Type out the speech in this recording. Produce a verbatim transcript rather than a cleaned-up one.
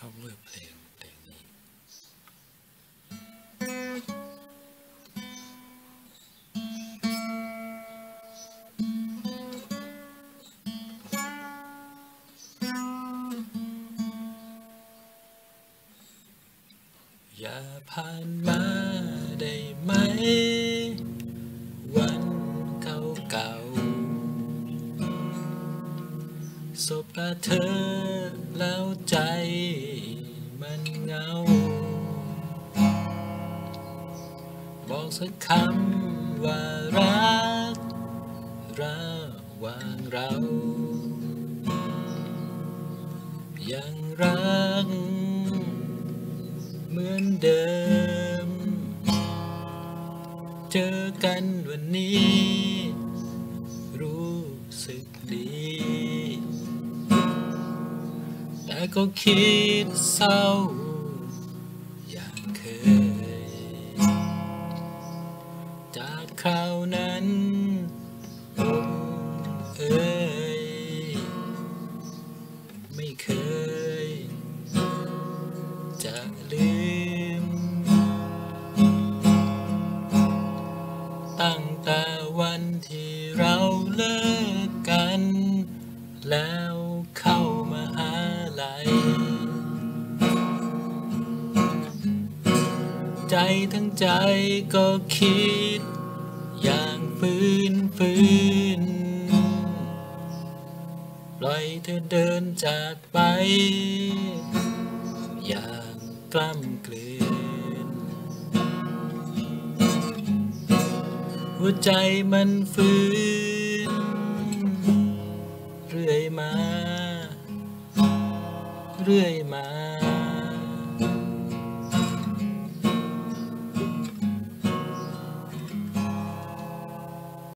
cover เพลงเพลงนี้อย่าผ่านมาได้ไหมวันเก่าๆสบตาเธอแล้วใจมันเหงาบอกสักคำว่ารักระหว่างเรายังรักเหมือนเดิมเจอกันวันนี้รู้สึกดีแต่ก็คิดเศร้าอย่างเคยจากคราวนั้นผมเอ่ยไม่เคยจะลืมตั้งแต่วันที่เราเลิกกันแล้วเข้ามหาลัยใจทั้งใจก็คิดอย่างฟื้นฟื้นปล่อยเธอเดินจากไปอย่างกล้ำกลืนหัวใจมันฟื้นเรื่อยมาเรื่อยมา